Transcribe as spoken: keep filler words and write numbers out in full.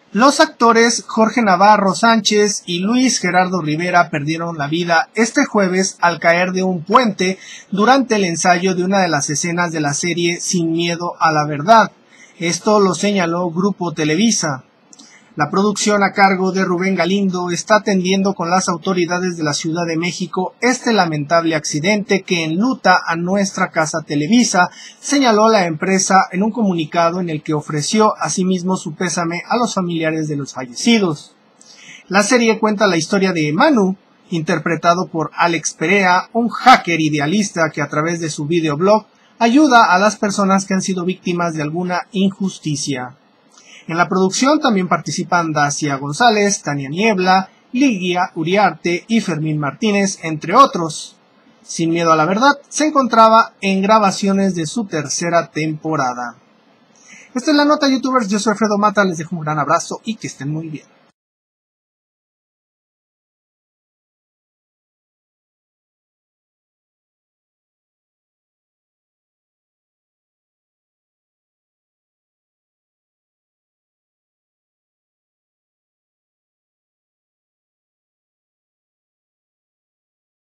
Los actores Jorge Navarro Sánchez y Luis Gerardo Rivera perdieron la vida este jueves al caer de un puente durante el ensayo de una de las escenas de la serie Sin Miedo a la Verdad. Esto lo señaló Grupo Televisa. La producción a cargo de Rubén Galindo está atendiendo con las autoridades de la Ciudad de México este lamentable accidente que enluta a nuestra casa Televisa, señaló la empresa en un comunicado en el que ofreció asimismo su pésame a los familiares de los fallecidos. La serie cuenta la historia de Manu, interpretado por Alex Perea, un hacker idealista que a través de su videoblog ayuda a las personas que han sido víctimas de alguna injusticia. En la producción también participan Dacia González, Tania Niebla, Ligia Uriarte y Fermín Martínez, entre otros. Sin Miedo a la Verdad se encontraba en grabaciones de su tercera temporada. Esta es la nota, youtubers. Yo soy Alfredo Mata, les dejo un gran abrazo y que estén muy bien.